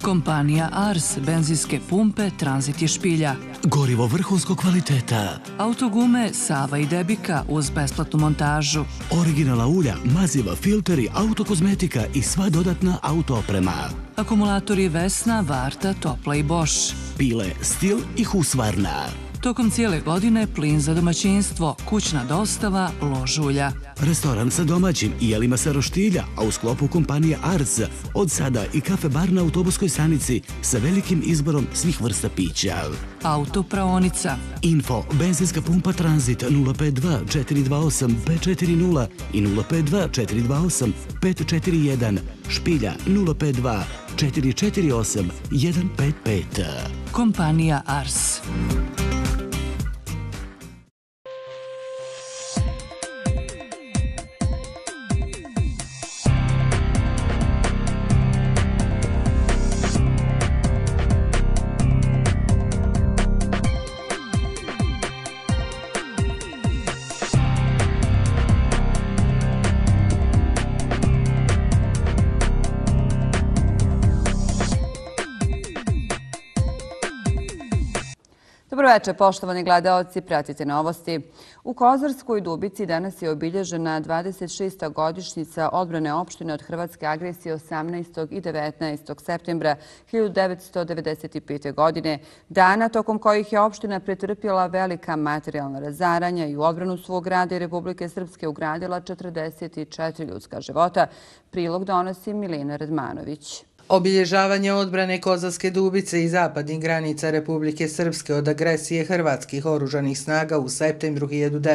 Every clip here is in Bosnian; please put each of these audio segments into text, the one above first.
Kompanija Ars, benzinske pumpe, tranzit i špilja. Gorivo vrhunskog kvaliteta. Autogume Sava i Debika uz besplatnu montažu. Originalna ulja, maziva, filteri, autokozmetika i sva dodatna autooprema. Akumulatori Vesna, Varta, Topla i Bosch. Pile, Stil i Husqvarna. Tokom cijele godine plin za domaćinstvo, kućna dostava, lož ulja. Restoran sa domaćim i jelima sa roštilja, a u sklopu kompanije Ars od sada i kafe bar na autobuskoj stanici sa velikim izborom svih vrsta pića. Autopraonica. Info, benzinska pumpa Tranzit 052 428 540 i 052 428 541, špilja 052 448 155. Kompanija Ars. Dobro večer, poštovani gledaoci, pratite novosti. U Kozarskoj Dubici danas je obilježena 26. godišnjica odbrane opštine od hrvatske agresije 18. i 19. septembra 1995. godine, dana tokom kojih je opština pretrpjela velika materijalna razaranja i u odbranu svog grada i Republike Srpske ugradila 44 ljudska života. Prilog donosi Milena Radmanović. Obilježavanje odbrane Kozarske Dubice i zapadnih granica Republike Srpske od agresije hrvatskih oružanih snaga u septembru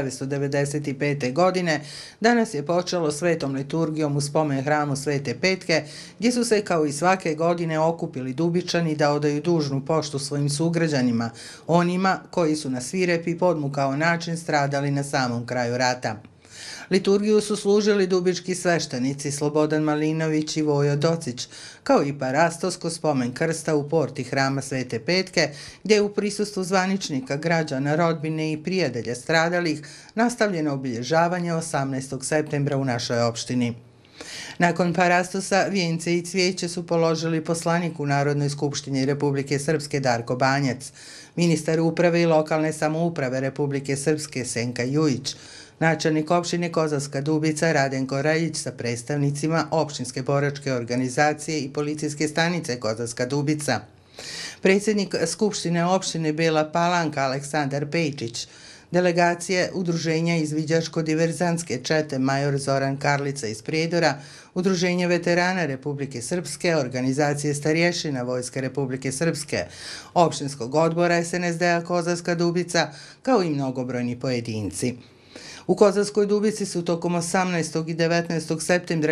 1995. godine danas je počelo svetom liturgijom u spomen hramu Svete Petke, gdje su se kao i svake godine okupili Dubičani da odaju dužnu poštu svojim sugrađanima, onima koji su na svirep i podmukao način stradali na samom kraju rata. Liturgiju su služili dubički sveštenici Slobodan Malinović i Vojo Docić, kao i parastosko spomen krsta u porti hrama Svete Petke, gdje je u prisustvu zvaničnika, građana, rodbine i prijatelja stradalih nastavljeno obilježavanje 18. septembra u našoj opštini. Nakon parastosa, vijence i cvijeće su položili poslanik u Narodnoj skupštini Republike Srpske Darko Banjac, ministar uprave i lokalne samouprave Republike Srpske Senka Jujić, načelnik opštine Kozarska Dubica Radenko Reljić sa predstavnicima opštinske boračke organizacije i policijske stanice Kozarska Dubica, predsjednik Skupštine opštine Bela Palanka Aleksandar Pejčić, delegacije Udruženja izviđačko-diverzantske čete major Zoran Karlica iz Prijedora, Udruženje veterana Republike Srpske, organizacije starješina Vojske Republike Srpske, opštinskog odbora SNSD-a Kozarska Dubica, kao i mnogobrojni pojedinci. U Kozarskoj Dubici su tokom 18. i 19. septembra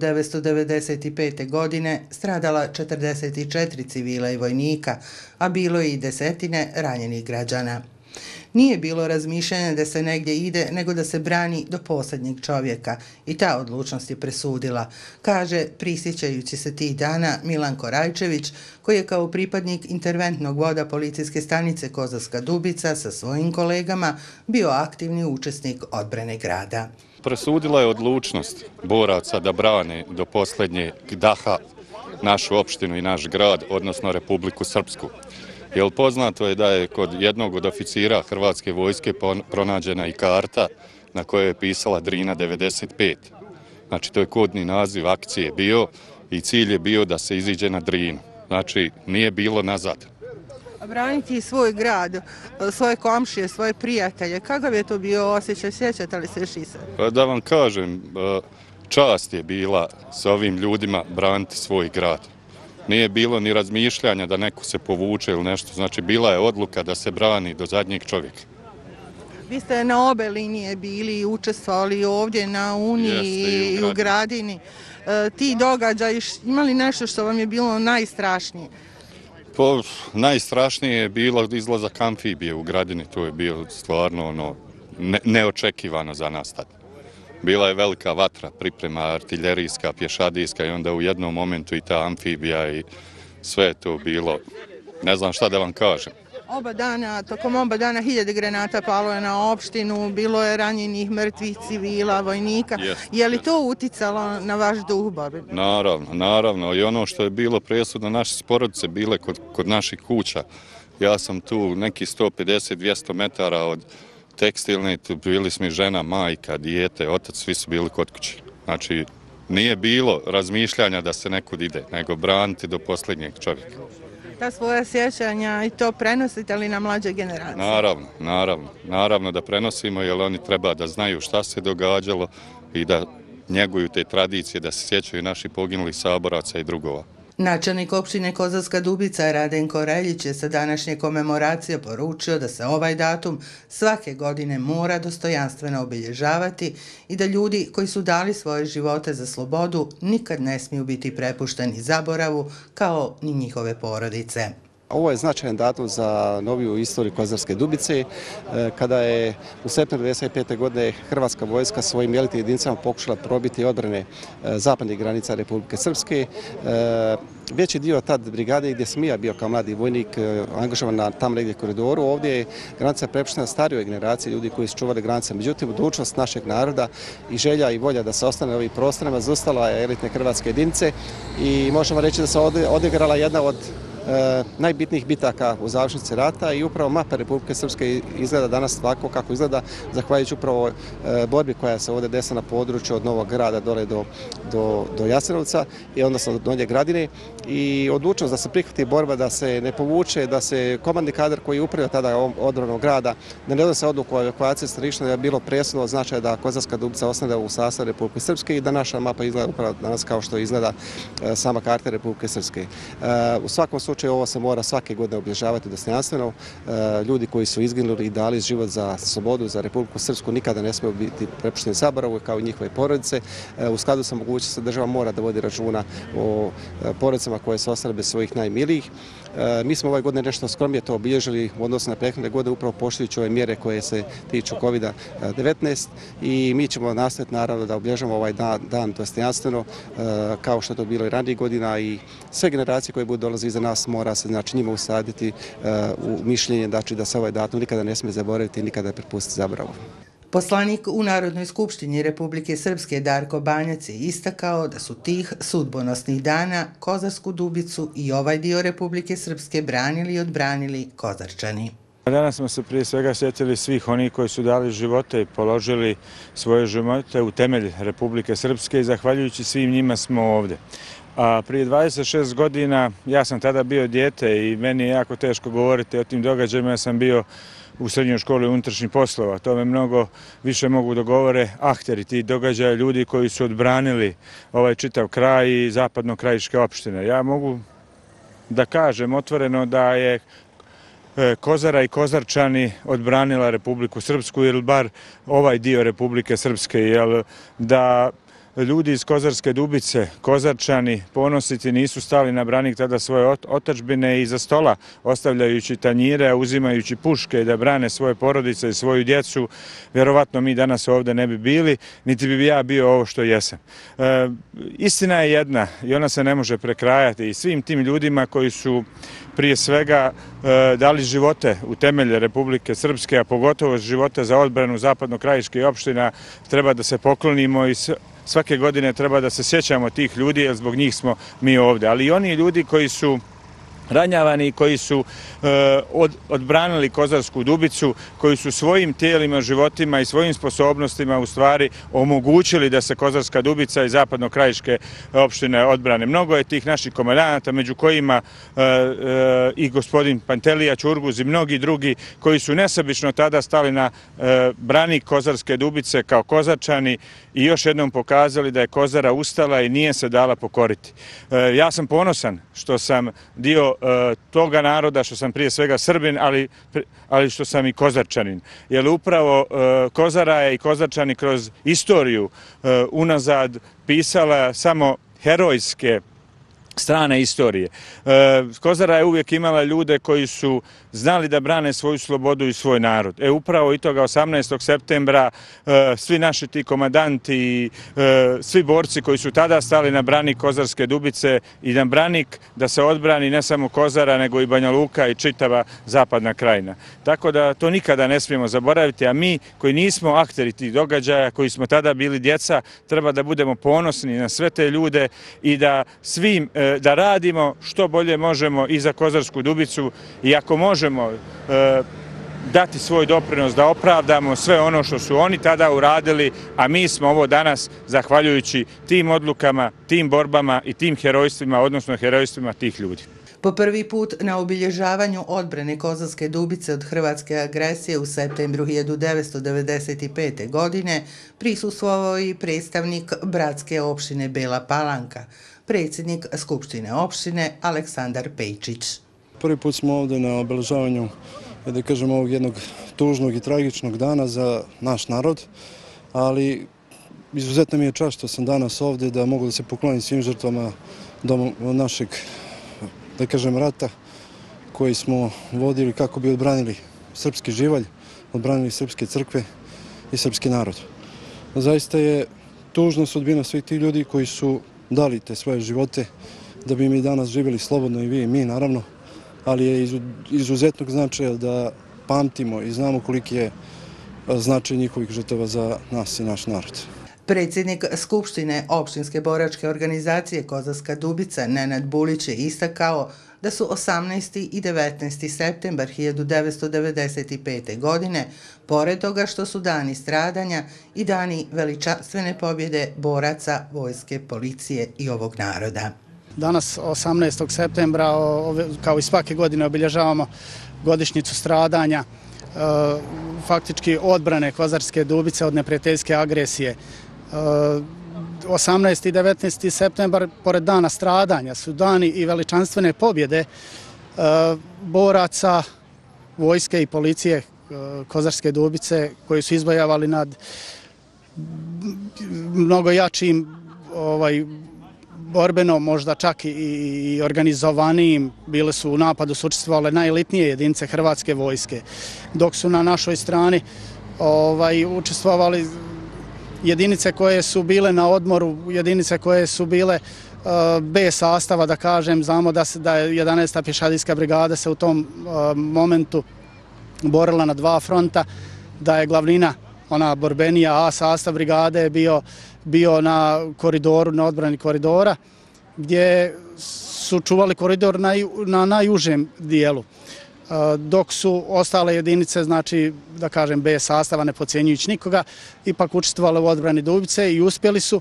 1995. godine stradala 44 civila i vojnika, a bilo je i desetine ranjenih građana. Nije bilo razmišljanja da se negdje ide, nego da se brani do posljednjeg čovjeka i ta odlučnost je presudila, kaže, prisjećajući se tih dana, Milan Korajčević, koji je kao pripadnik interventnog voda policijske stanice Kozarska Dubica sa svojim kolegama bio aktivni učesnik odbrane grada. Presudila je odlučnost boraca da brane do posljednjeg daha našu opštinu i naš grad, odnosno Republiku Srpsku. Jer poznato je da je kod jednog od oficira Hrvatske vojske pronađena i karta na kojoj je pisala Drina 95. Znači, to je kodni naziv akcije bio i cilj je bio da se iziđe na Drinu. Znači, nije bilo nazad. Braniti svoj grad, svoje komšije, svoje prijatelje, kakav je to bio osjećaj, sjećate li se Šise? Da vam kažem, čast je bila sa ovim ljudima braniti svoj grad. Nije bilo ni razmišljanja da neko se povuče ili nešto, znači bila je odluka da se brani do zadnjeg čovjeka. Vi ste na obe linije bili i učestvovali ovdje na Uniji i u Gradini. Ti događaji, imali nešto što vam je bilo najstrašnije? Najstrašnije je bilo izlazak amfibije u Gradini, to je bilo stvarno neočekivano za nas tad. Bila je velika vatra, priprema artiljerijska, pješadijska i onda u jednom momentu i ta amfibija i sve je to bilo, ne znam šta da vam kažem. Tokom oba dana 1000 granata palo je na opštinu, bilo je ranjenih, mrtvih civila, vojnika. Je li to uticalo na vaš duh borbe? Naravno. I ono što je bilo presudno, naše porodice bile kod naših kuća. Ja sam tu neki 150-200 metara od tekstilne, bili smo žena, majka, dijete, otac, svi su bili kod kuće. Znači, nije bilo razmišljanja da se nekud ide, nego braniti do posljednjeg čovjeka. Ta svoja sjećanja i to prenosite li na mlađe generacije? Naravno da prenosimo, jer oni treba da znaju šta se događalo i da njeguju te tradicije, da se sjećaju naših poginulih saboraca i drugova. Načelnik opštine Kozarska Dubica Radenko Reljić je sa današnje komemoracije poručio da se ovaj datum svake godine mora dostojanstveno obilježavati i da ljudi koji su dali svoje živote za slobodu nikad ne smiju biti prepušteni zaboravu kao ni njihove porodice. Ovo je značajan datum za noviju istoriju Kozarske Dubice, kada je u septembru 1995. godine Hrvatska vojska svojim elitnim jedinicama pokušala probiti odbrane zapadnih granica Republike Srpske. Veći dio tad brigade gdje sam ja bio kao mladi vojnik angažovan na tam negdje koridoru, ovdje je granica prepuštena starijoj generaciji ljudi koji su čuvali granice. Međutim, budućnost našeg naroda i želja i volja da se ostane na ovim prostorima zaustavila je elitne hrvatske jedinice i možemo reći da se odigrala jedna od najbitnijih bitaka u završnici rata i upravo mapa Republike Srpske izgleda danas ovako kako izgleda, zahvaljujući upravo borbi koja se ovdje desila na području od Novog Grada dole do Jasenovca i odnosno do Donje Gradine i odlučnost da se prihvati borba, da se ne povuče, da se komandni kadar koji je upravio tada odbranom grada, da ne donese odluku o evakuaciji stanovništva, da je bilo presudno značaj da Kozarska Dubica ostane u sastavu Republike Srpske i da naša mapa izgleda upravo danas kao što izgleda sama karta Republike Srpske. U svakom slučaju ovo se mora svake godine obilježavati dostojanstveno. Ljudi koji su izginuli i dali život za slobodu, za Republiku Srpsku nikada ne smiju biti prepušteni zaboravu kao i njihove porodice. U skladu sa mogućnosti država mora da vodi računa o porodicama koje su ostale bez svojih najmilijih. Mi smo ove godine nešto skromnije to obilježili u odnosu na prethodne godine upravo poštujući ove mjere koje se tiču COVID-19 i mi ćemo nastaviti naravno da obilježamo ovaj dan dostojanstveno kao što je to bilo i ranijih godina i sve generacije koje budu dolazi iza nas mora se njima usaditi u mišljenje da se ovaj datum nikada ne smije zaboraviti i nikada prepustiti zaboravu. Poslanik u Narodnoj skupštini Republike Srpske Darko Banjac je istakao da su tih sudbonosnih dana Kozarsku Dubicu i ovaj dio Republike Srpske branili i odbranili Kozarčani. Danas smo se prije svega sjetili svih onih koji su dali živote i položili svoje živote u temelj Republike Srpske i zahvaljujući svim njima smo ovdje. A prije 26 godina ja sam tada bio dijete i meni je jako teško govoriti o tim događajima. Ja sam bio u srednjoj školi unutrašnjih poslova. To me mnogo više mogu da govore akteri tih događaja, ljudi koji su odbranili ovaj čitav kraj i zapadno-krajiške opštine. Ja mogu da kažem otvoreno da je Kozara i Kozarčani odbranila Republiku Srpsku ili bar ovaj dio Republike Srpske, jer da ljudi iz Kozarske Dubice, Kozarčani, ponositi nisu stali na branik tada svoje otadžbine i za stola ostavljajući tanjire, uzimajući puške da brane svoje porodice i svoju djecu, vjerovatno mi danas ovdje ne bi bili, niti bi ja bio ovo što jesam. Istina je jedna i ona se ne može prekrajati i svim tim ljudima koji su prije svega dali živote u temelje Republike Srpske, a pogotovo živote za odbranu zapadno-krajiških opština, treba da se poklonimo i svake godine treba da se sjećamo tih ljudi, jer zbog njih smo mi ovdje. Ali i oni ljudi koji su ranjavani, koji su odbranili Kozarsku Dubicu, koji su svojim tijelima, životima i svojim sposobnostima u stvari omogućili da se Kozarska Dubica i zapadno-krajiške opštine odbrane. Mnogo je tih naših komandanata, među kojima i gospodin Pantelija Ćurguz i mnogi drugi koji su nesebično tada stali na branik Kozarske Dubice kao Kozarčani i još jednom pokazali da je Kozara ustala i nije se dala pokoriti. Ja sam ponosan što sam dio toga naroda, što sam prije svega Srbin, ali što sam i Kozarčanin. Jer upravo Kozara je i Kozarčani kroz istoriju unazad pisala samo herojske strane istorije. Kozara je uvijek imala ljude koji su znali da brane svoju slobodu i svoj narod. Upravo i toga 18. septembra svi naši ti komandanti i svi borci koji su tada stali na branik Kozarske Dubice i na branik da se odbrani ne samo Kozara nego i Banja Luka i čitava zapadna krajina. Tako da to nikada ne smijemo zaboraviti, a mi koji nismo akteri tih događaja, koji smo tada bili djeca, treba da budemo ponosni na sve te ljude i da radimo što bolje možemo i za Kozarsku Dubicu i ako možemo dati svoj doprinos da opravdamo sve ono što su oni tada uradili, a mi smo ovo danas zahvaljujući tim odlukama, tim borbama i tim herojstvima, odnosno herojstvima tih ljudi. Po prvi put na obilježavanju odbrane Kozarske Dubice od hrvatske agresije u septembru 1995. godine prisustvovao i predstavnik bratske opštine Bela Palanka, predsjednik Skupštine opštine Aleksandar Pejčić. Prvi put smo ovdje na obeležavanju, da kažem, ovog jednog tužnog i tragičnog dana za naš narod, ali izuzetno mi je čast što sam danas ovdje da mogu da se poklonim svim žrtvama našeg, da kažem, rata koji smo vodili kako bi odbranili srpski živalj, odbranili srpske crkve i srpski narod. Zaista je tužna sudbina svih tih ljudi koji su dali te svoje živote da bi mi danas živjeli slobodno i vi i mi, naravno, ali je izuzetnog značaja da pamtimo i znamo koliki je značaj njihovih žrtava za nas i naš narod. Predsjednik Skupštine opštinske boračke organizacije Kozarska Dubica Nenad Bulić je istakao da su 18. i 19. septembar 1995. godine, pored toga što su dani stradanja i dani veličanstvene pobjede boraca, vojske, policije i ovog naroda. Danas, 18. septembra, kao i svake godine, obilježavamo godišnjicu stradanja, faktički odbrane Kozarske Dubice od neprijateljske agresije. 18. i 19. septembar, pored dana stradanja, su dani i veličanstvene pobjede boraca, vojske i policije Kozarske Dubice koji su izvojavali nad mnogo jačim borbeno, možda čak i organizovanijim. Bile su u napadu, su učestvovale najelitnije jedinice hrvatske vojske, dok su na našoj strani učestvovali jedinice koje su bile na odmoru, jedinice koje su bile bez sastava, da kažem. Znamo da je 11. pješadijska brigada se u tom momentu borila na dva fronta, da je glavnina, ona borbenija A sastav brigade je bio na koridoru, na odbrani koridora, gdje su čuvali koridor na najužem dijelu, dok su ostale jedinice, znači, da kažem, bez sastava, ne podcjenjujući nikoga, ipak učestvovale u odbrani Dubice i uspjeli su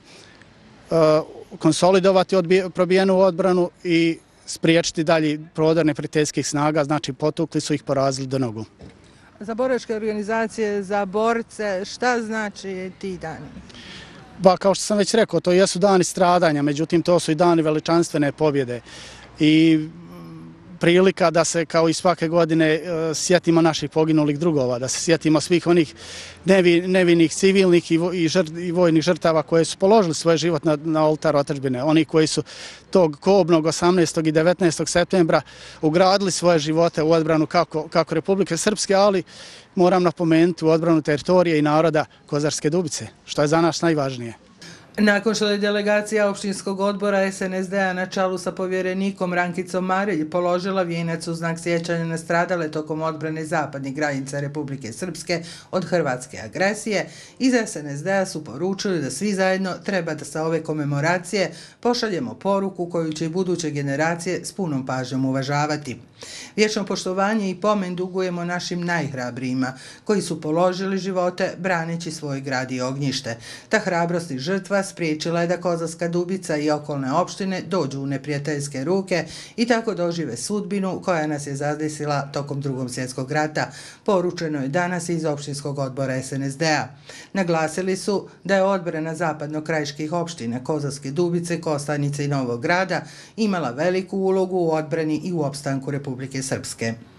konsolidovati probijenu odbranu i spriječiti dalji prodor neprijateljskih snaga, znači potukli su ih, porazili do nogu. Za boračke organizacije, za borce, šta znači ti dani? Kao što sam već rekao, to jesu dani stradanja, međutim to su i dani veličanstvene pobjede i prilika da se, kao i svake godine, sjetimo naših poginulih drugova, da se sjetimo svih onih nevinih civilnih i vojnih žrtava koje su položili svoj život na oltar otadžbine, oni koji su tog kobnog 18. i 19. septembra ugradili svoje živote u odbranu kako Republike Srpske, ali moram napomenuti u odbranu teritorije i naroda Kozarske Dubice, što je za nas najvažnije. Nakon što je delegacija opštinskog odbora SNSD-a na čelu sa povjerenikom Rankicom Marilj položila vijenac u znak sjećanja na stradale tokom odbrane zapadnih granica Republike Srpske od hrvatske agresije, iz SNSD-a su poručili da svi zajedno treba da sa ove komemoracije pošaljemo poruku koju će i buduće generacije s punom pažnjom uvažavati. Vječno poštovanje i pomen dugujemo našim najhrabrijima koji su položili živote braneći svoj grad i ognjište. Ta hrabrost i žrtva spriječila je da Kozarska Dubica i okolne opštine dođu u neprijateljske ruke i tako dožive sudbinu koja nas je zadesila tokom Drugog svjetskog rata, poručeno je danas iz opštinskog odbora SNSD-a. Naglasili su da je odbrana zapadno-krajiških opština Kozarske Dubice, Kostajnice i Novog Grada imala veliku ulogu u odbrani i u opstanku Republike Srpske.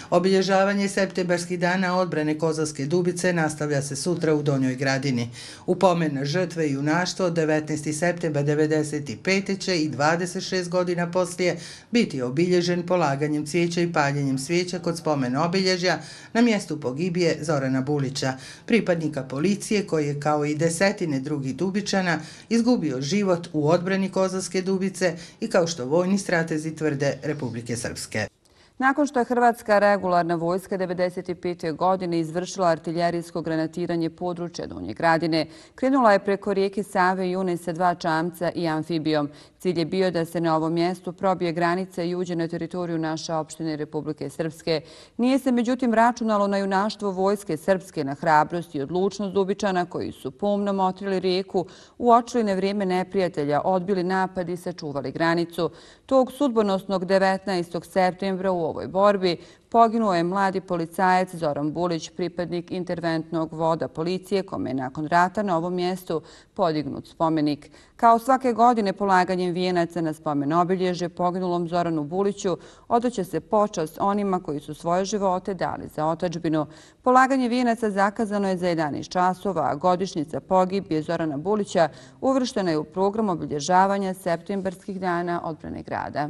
Obilježavanje septembarskih dana odbrane Kozarske Dubice nastavlja se sutra u Donjoj Gradini. U pomen na žrtve i junaštvo od 19. septembra 1995. će i 26 godina poslije biti obilježen polaganjem cvijeća i paljenjem svijeća kod spomen obilježja na mjestu pogibije Zorana Bulića, pripadnika policije koji je kao i desetine drugih Dubičana izgubio život u odbrani Kozarske Dubice i kao što vojni stratezi tvrde Republike Srpske. Nakon što je Hrvatska regularna vojska 1995. godine izvršila artiljerijsko granatiranje područja Donje Gradine, krenula je preko rijeke Save i Une sa 2 čamca i amfibijom. Cilj je bio da se na ovom mjestu probije granica i uđe na teritoriju naše opštine Republike Srpske. Nije se međutim računalo na junaštvo vojske Srpske, na hrabrost i odlučnost Dubičana koji su pomno motrili rijeku, uočili na vrijeme neprijatelja, odbili napad i sačuvali granicu. Tog sudbonosnog 19. septembra u ovoj borbi poginuo je mladi policajac Zoran Bulić, pripadnik interventnog voda policije, kome je nakon rata na ovom mjestu podignut spomenik. Kao svake godine polaganjem vijenaca na spomen obilježje poginulom Zoranu Buliću odaće se počast onima koji su svoje živote dali za otadžbinu. Polaganje vijenaca zakazano je za 11 časova, a godišnjica pogibije Zorana Bulića uvrštena je u program obilježavanja septembarskih dana odbrane grada.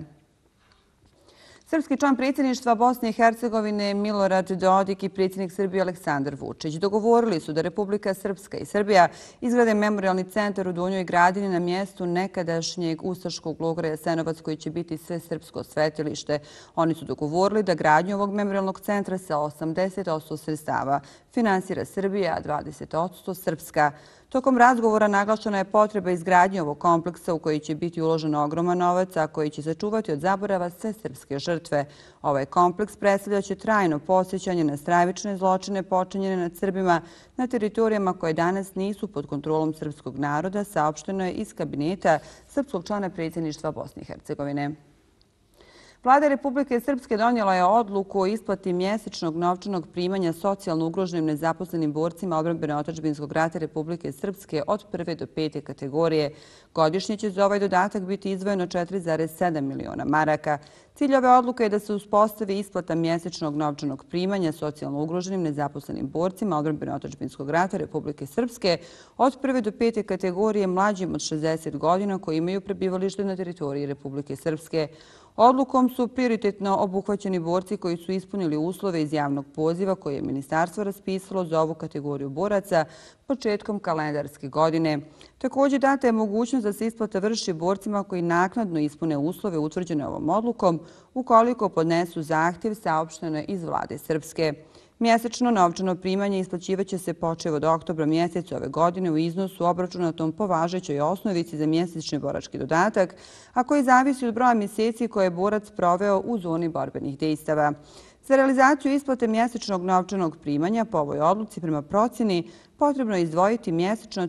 Srpski član predsjedništva Bosne i Hercegovine Milorad Dodik i predsjednik Srbije Aleksandar Vučić dogovorili su da Republika Srpska i Srbija izgrade memorijalni centar u Donjoj Gradini na mjestu nekadašnjeg ustaškog logora Jasenovac koji će biti sve srpsko svetilište. Oni su dogovorili da gradnju ovog memorijalnog centra sa 80% sredstava finansira Srbija, a 20% Srpska. Tokom razgovora naglašena je potreba izgradnje ovog kompleksa u koji će biti uložen ogroman novac, a koji će sačuvati od zaborava sve srpske žrtve. Ovaj kompleks predstavljaće trajno podsjećanje na stravične zločine počinjene nad Srbima na teritorijama koje danas nisu pod kontrolom srpskog naroda, saopšteno je iz kabineta srpskog člana predsjedništva Bosne i Hercegovine. Vlada Republike Srpske donijela je odluku o isplati mjesečnog novčanog primanja socijalno ugroženim nezaposlenim borcima odbrambeno-otadžbinskog rata Republike Srpske od 1. do 5. kategorije. Godišnje će za ovaj dodatak biti izdvojeno 4,7 miliona maraka. Cilj ove odluke je da se uspostavi isplata mjesečnog novčanog primanja socijalno ugroženim nezaposlenim borcima odbrambeno-otadžbinskog rata Republike Srpske od 1. do 5. kategorije mlađim od 60 godina koji imaju prebivalište na teritoriji Republike Srpske. Odlukom su prioritetno obuhvaćeni borci koji su ispunili uslove iz javnog poziva koje je ministarstvo raspisalo za ovu kategoriju boraca početkom kalendarske godine. Također data je mogućnost da se isplata vrši borcima koji naknadno ispune uslove utvrđene ovom odlukom ukoliko podnesu zahtjev, saopšteno je iz vlade Srpske. Mjesečno novčano primanje isplaćivaće se počev od oktobra mjeseca ove godine u iznosu obračunatom po važećoj osnovici za mjesečni borački dodatak, a koji zavisi od broja mjeseci koje je borac proveo u zoni borbenih dejstava. Za realizaciju isplate mjesečnog novčanog primanja po ovoj odluci prema procjeni potrebno je izdvojiti mjesečno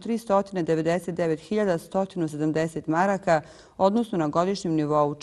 399.170 maraka, odnosno na godišnjem nivou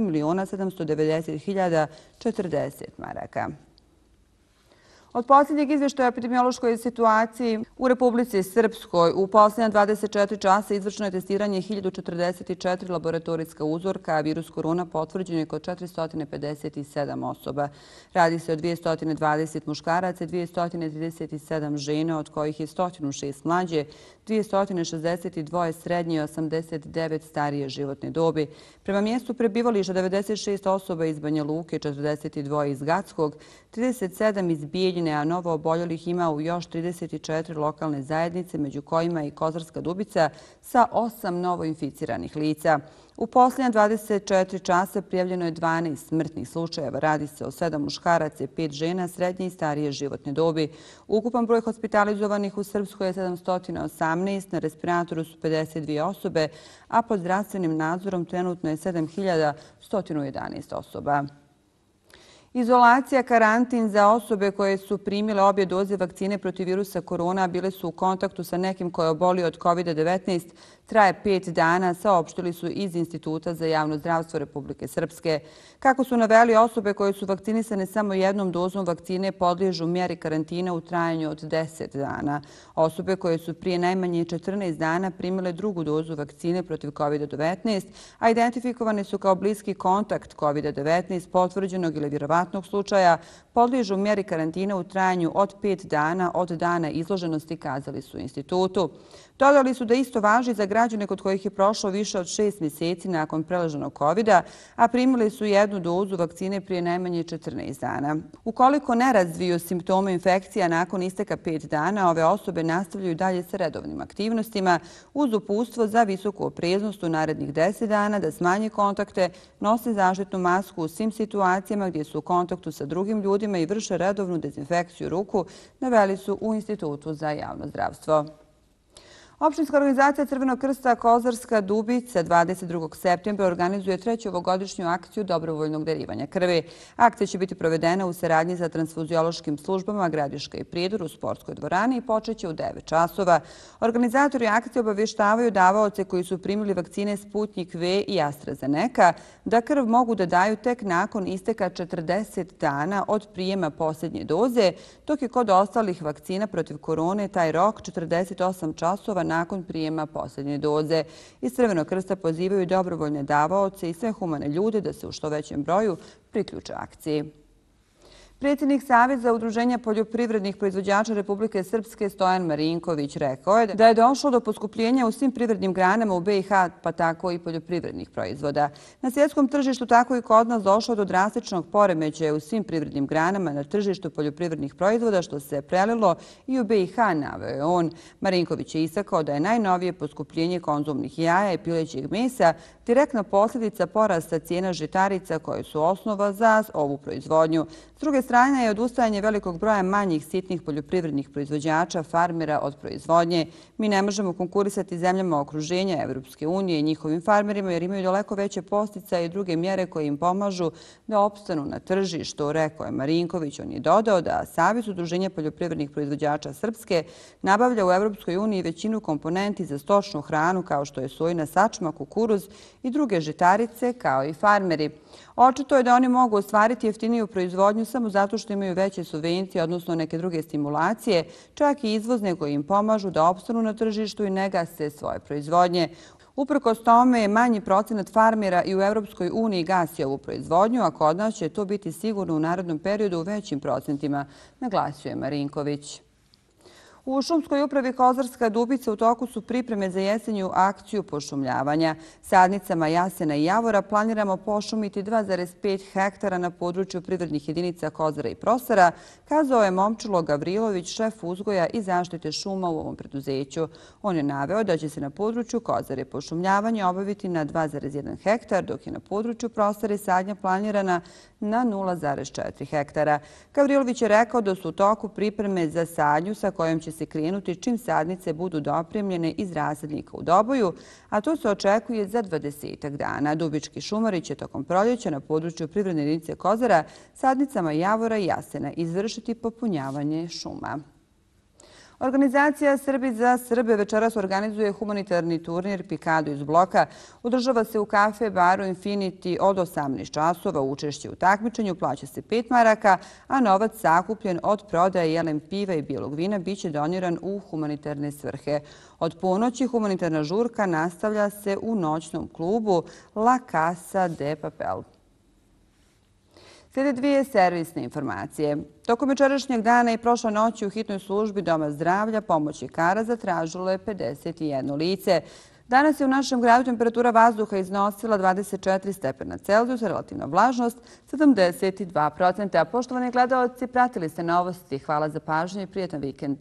4.790.040 maraka. Od posljednjeg izvještaja o epidemiološkoj situaciji u Republici Srpskoj u posljednja 24 časa izvršeno je testiranje 1044 laboratorijska uzorka, a virus korona potvrđen je kod 457 osoba. Radi se o 220 muškaraca i 237 žena, od kojih je 106 mlađe, 262 srednje i 89 starije životne dobi. Prema mjestu prebivališta 96 osoba iz Banja Luke, 42 iz Gackog, 37 iz Bijeljine, a novo oboljelih ima u još 34 lokalne zajednice, među kojima i Kozarska Dubica sa 8 novoinficiranih lica. U posljednja 24 časa prijavljeno je 12 smrtnih slučajeva. Radi se o 7 muškaraca i 5 žena srednje i starije životne dobi. Ukupan broj hospitalizovanih u Srpskoj je 718, na respiratoru su 52 osobe, a pod zdravstvenim nadzorom trenutno je 7111 osoba. Izolacija, karantin za osobe koje su primile obje doze vakcine protiv virusa korona, bile su u kontaktu sa nekim koji je obolio od COVID-19, traje 5 dana, saopštili su iz Instituta za javno zdravstvo Republike Srpske. Kako su naveli, osobe koje su vakcinisane samo jednom dozom vakcine podliježu mjeri karantina u trajanju od 10 dana. Osobe koje su prije najmanje 14 dana primile drugu dozu vakcine protiv COVID-19, a identifikovane su kao bliski kontakt COVID-19 potvrđenog ili vjerovatno relevantnog slučaja podliježu mjeri karantina u trajanju od 5 dana od dana izloženosti, kazali su u institutu. Dodali su da isto važi za građane kod kojih je prošlo više od 6 mjeseci nakon preleženog COVID-a, a primili su 1 dozu vakcine prije najmanje 14 dana. Ukoliko ne razviju simptome infekcija nakon isteka 5 dana, ove osobe nastavljaju dalje sa redovnim aktivnostima uz uputstvo za visoku opreznost u narednih 10 dana, da smanje kontakte, nose zaštitnu masku u svim situacijama gdje su u kontaktu sa drugim ljudima i vrše redovnu dezinfekciju ruku, naveli su u Institutu za javno zdravstvo. Opštinska organizacija Crvenog krsta Kozarska Dubica 22. septembra organizuje 3. ovogodišnju akciju dobrovoljnog darivanja krvi. Akcija će biti provedena u saradnji sa transfuziološkim službama Gradiška i Prijedor u sportskoj dvorani i počeće u 9 časova. Organizatori akcije obavještavaju davaoce koji su primili vakcine Sputnik V i AstraZeneca da krv mogu da daju tek nakon isteka 40 dana od prijema posljednje doze, dok je kod ostalih vakcina protiv korone taj rok 48 časova nakon prijema posljednje doze. Iz Crvenog krsta pozivaju dobrovoljne davaoce i sve humane ljude da se u što većem broju priključe akciji. Predsjednik Saveza udruženja poljoprivrednih proizvođača Republike Srpske Stojan Marinković rekao je da je došlo do poskupljenja u svim privrednim granama u BiH, pa tako i poljoprivrednih proizvoda. Na svjetskom tržištu tako i kod nas došlo do drastičnog poremećaja u svim privrednim granama na tržištu poljoprivrednih proizvoda, što se prelilo i u BiH, naveo je on. Marinković je istakao da je najnovije poskupljenje konzumnih jaja i pilećeg mesa direktna posljedica porasta cijena žitarica koje su osnova za ovu proizvodnju. S druge strane je odustajanje velikog broja manjih sitnih poljoprivrednih proizvođača, farmera od proizvodnje. Mi ne možemo konkurisati zemljama okruženja Evropske unije i njihovim farmerima jer imaju daleko veće posticaje i druge mjere koje im pomažu da opstanu na tržištu, rekao je Marinković. On je dodao da Savez udruženja poljoprivrednih proizvođača Srpske nabavlja u Evropskoj uniji većinu komponenti za stočnu hranu kao što je sojina sačma, kukuruz i druge žitarice kao i farmeri. Očito je da oni mogu ostvariti jeftiniju proizvodnju samo zato što imaju veće subvencije, odnosno neke druge stimulacije, čak i izvozne koje im pomažu da opstanu na tržištu i ne gase svoje proizvodnje. Uprkos tome je manji procenat farmera i u Evropskoj uniji gasi ovu proizvodnju, a kod nas će to biti sigurno u narednom periodu u većim procentima, naglasio je Marinković. U šumskoj upravi Kozarska Dubica u toku su pripreme za jesenju akciju pošumljavanja. Sadnicama jasena i javora planiramo pošumiti 2,5 hektara na području privrednih jedinica Kozara i Prosara, kazao je Momčilo Gavrilović, šef uzgoja i zaštite šuma u ovom preduzeću. On je naveo da će se na području Kozare pošumljavanje obaviti na 2,1 hektar, dok je na području Prosare sadnja planirana na 0,4 hektara. Gavrilović je rekao da su u toku pripreme za sadnju sa kojom će se krenuti čim sadnice budu dopremljene iz rasadnika u Doboju, a to se očekuje za 20 dana. Dubički šumari će tokom proljeća na području privredne jedinice Kozara sadnicama javora i jasena izvršiti popunjavanje šuma. Organizacija Srbi za Srbe večeras organizuje humanitarni turnir Pikado iz bloka. Održava se u kafe baru Infinity od 18 časova. Učešće u takmičenju plaća se 5 maraka, a novac sakupljen od prodaje jelen piva i bijelog vina biće doniran u humanitarne svrhe. Od ponoći humanitarna žurka nastavlja se u noćnom klubu La Casa de Papel. Slijede 2 servisne informacije. Tokom večerašnjeg dana i prošle noći u hitnoj službi Doma zdravlja pomoć ljekara zatražilo je 51 lice. Danas je u našem gradu temperatura vazduha iznosila 24 stepena Celzijusa, relativna vlažnost 72%. Poštovani gledaoci, pratili ste novosti. Hvala za pažnju i prijetan vikend.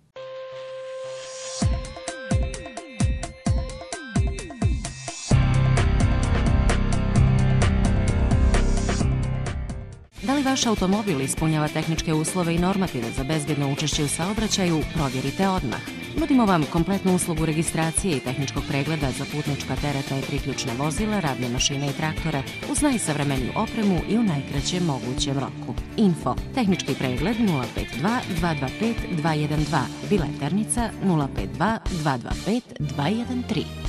Da li vaš automobil ispunjava tehničke uslove i normative za bezbjedno učešće u saobraćaju, provjerite odmah. Nudimo vam kompletnu uslugu registracije i tehničkog pregleda za putnička, tereta i priključna vozila, radne mašine i traktore uz najsavremeniju opremu i u najkraćem mogućem roku. Info. Tehnički pregled 052 225 212. Bileternica 052 225 213.